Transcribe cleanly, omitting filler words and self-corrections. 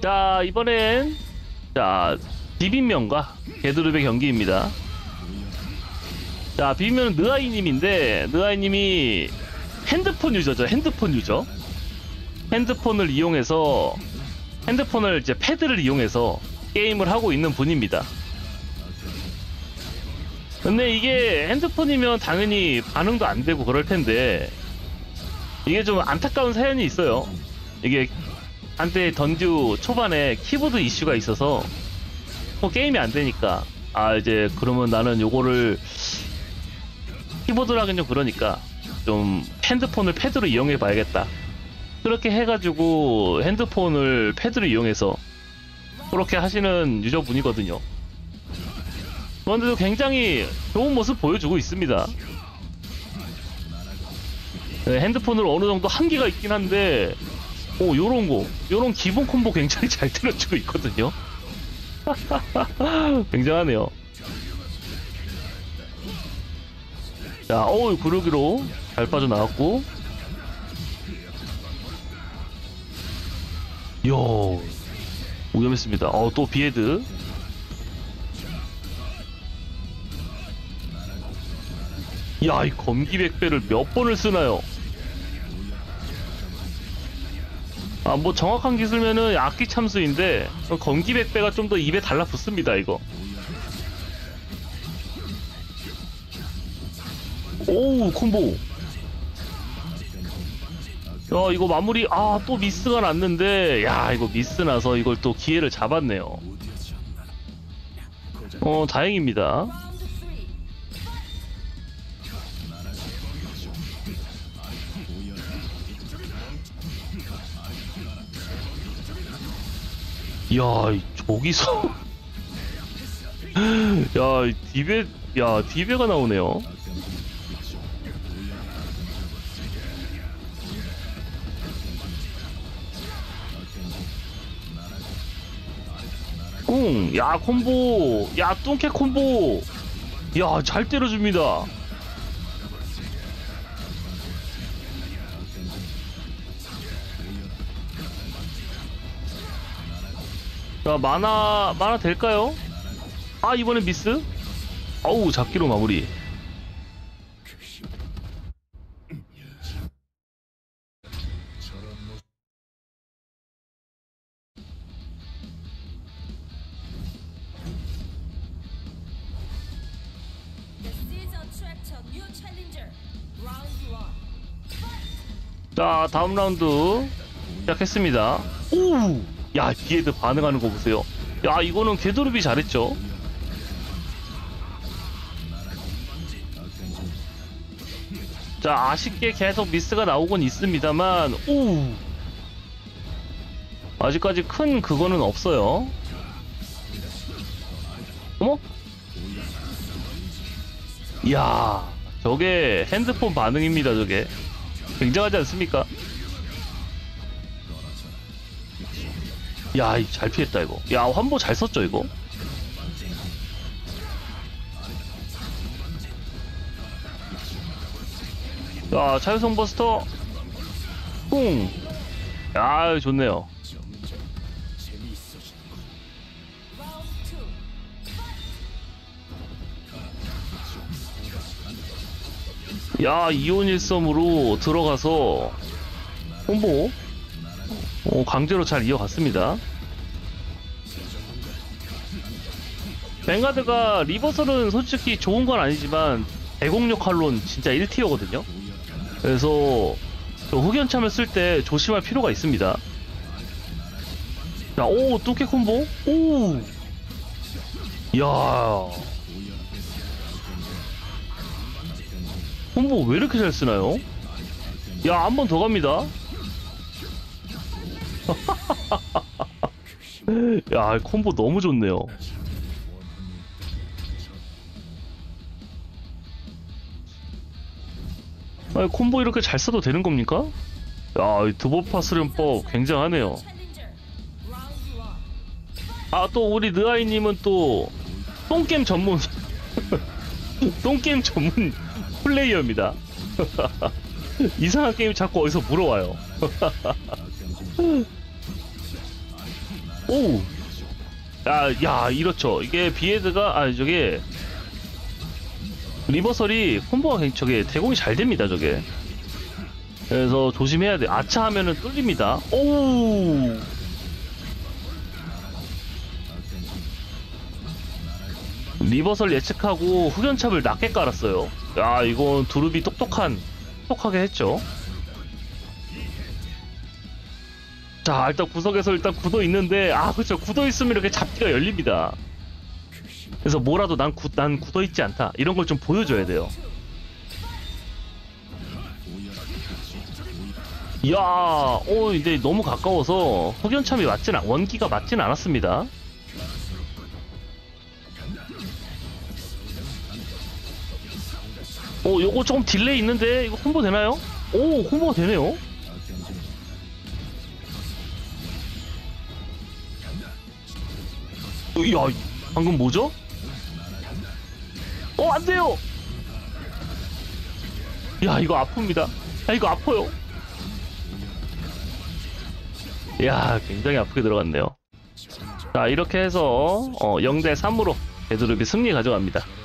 자, 이번엔 자 비빔면과 개드룹의 경기입니다. 자, 비빔면은 느아이님인데, 느아이님이 핸드폰 유저죠. 핸드폰 유저. 핸드폰을 이용해서, 핸드폰을 이제 패드를 이용해서 게임을 하고 있는 분입니다. 근데 이게 핸드폰이면 당연히 반응도 안 되고 그럴 텐데, 이게 좀 안타까운 사연이 있어요. 이게 한때 던듀 초반에 키보드 이슈가 있어서 뭐 게임이 안 되니까, 아 이제 그러면 나는 요거를 키보드로 하긴 좀 그러니까 좀 핸드폰을 패드로 이용해 봐야겠다, 그렇게 해가지고 핸드폰을 패드로 이용해서 그렇게 하시는 유저분이거든요. 그런데도 굉장히 좋은 모습 보여주고 있습니다. 네, 핸드폰으로 어느 정도 한계가 있긴 한데, 오, 요런 기본 콤보 굉장히 잘 때려주고 있거든요. 굉장하네요. 자, 구르기로 잘 빠져나왔고, 이야, 위험했습니다. 또 비헤드. 야, 이 검기백배를 몇 번을 쓰나요? 아, 뭐 정확한 기술면은 악기 참수인데 검기백배가 좀 더 입에 달라붙습니다, 이거. 오우, 콤보. 야, 이거 마무리. 또 미스가 났는데, 야, 이거 미스 나서 이걸 또 기회를 잡았네요. 다행입니다. 야, 저기서 디베가 나오네요. 야, 콤보. 야, 뚱캐 콤보. 야, 잘 때려줍니다. 자, 마나 될까요? 이번엔 미스? 어우, 잡기로 마무리. 자, 다음 라운드 시작했습니다. 오! 야, 비헤드 반응하는 거 보세요. 야, 이거는 궤도루비 잘했죠. 자, 아쉽게 계속 미스가 나오곤 있습니다만, 아직까지 큰 그거는 없어요. 어머? 이야, 저게 핸드폰 반응입니다, 저게. 굉장하지 않습니까? 야, 잘 피했다, 이거. 야, 환보 잘 썼죠, 이거? 야, 차유성 버스터. 뿡. 야, 좋네요. 야, 2온 1섬으로 들어가서 콤보 강제로 잘 이어갔습니다. 뱅가드가 리버설은 솔직히 좋은 건 아니지만 대공력 활론 진짜 1티어거든요. 그래서 흑연참을 쓸 때 조심할 필요가 있습니다. 자, 뚜깨 콤보. 이야, 콤보 왜 이렇게 잘 쓰나요? 야, 한 번 더 갑니다. 야, 콤보 너무 좋네요. 아니, 콤보 이렇게 잘 써도 되는 겁니까? 야, 이 드버파 수련법 굉장하네요. 또 우리 느아이님은 또 똥게임 전문 똥게임 전문 플레이어입니다. 이상한 게임 자꾸 어디서 물어와요. 오! 야, 이렇죠. 이게 비에드가, 저게, 리버설이 콤보가 저게 대공이 잘 됩니다, 저게. 그래서 조심해야 돼. 아차 하면은 뚫립니다. 오! 리버설 예측하고 흑연찹을 낮게 깔았어요. 야, 이건 두릅이 똑똑하게 했죠. 자, 일단 구석에서 일단 굳어 있는데, 그쵸. 굳어 있으면 이렇게 잡기가 열립니다. 그래서 뭐라도 난 굳어 있지 않다. 이런 걸 좀 보여줘야 돼요. 이야, 근데 너무 가까워서 흑연참이 원기가 맞진 않았습니다. 요거 조금 딜레이 있는데, 이거 콤보 되나요? 콤보가 되네요. 야, 방금 뭐죠? 안 돼요! 야, 이거 아픕니다. 야, 이거 아파요. 야, 굉장히 아프게 들어갔네요. 자, 이렇게 해서 0대 3으로 베드룹이 승리 가져갑니다.